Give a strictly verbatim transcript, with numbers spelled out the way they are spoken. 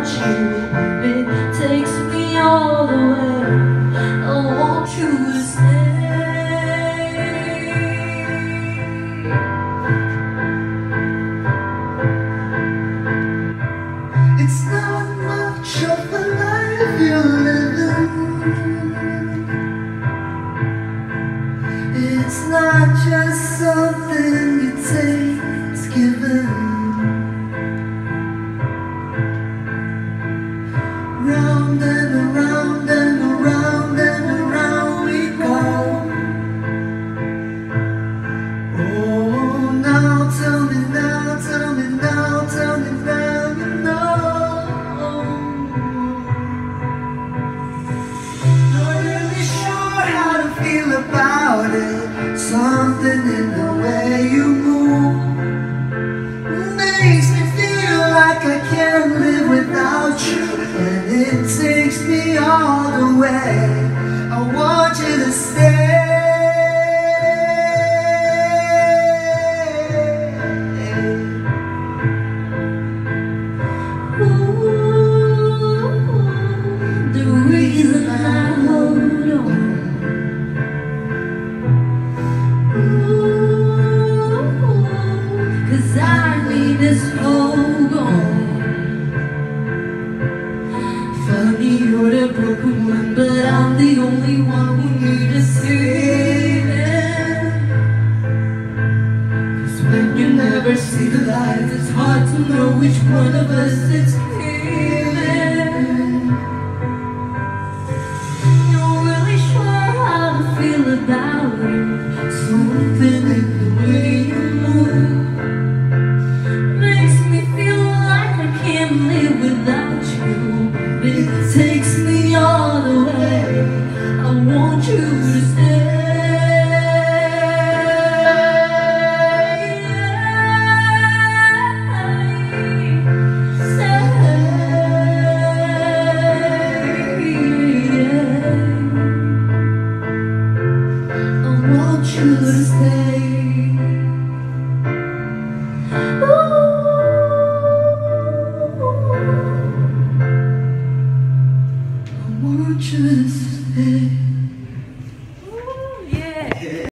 without you. It takes me all the way. I want you to stay. It's not much of a life you're living. It's not just something you take, it's given. Round and around and around and around we go. Oh, now tell me now, tell me now, tell me now you know. Not really sure how to feel about it. Something in the way you move makes me feel like I can't live without you. And it takes me all the way. I want you to stay. Ooh, the reason I hold on. Ooh, 'cause I need this hold on. Funny, you're the broken one, but I'm the only one who needs to save it. 'Cause when you never see the light, it's hard to know which one of us it's craving. You're really sure how to feel about it. Something in the way you move makes me feel like I can't live without you. It takes me all the way. I want you to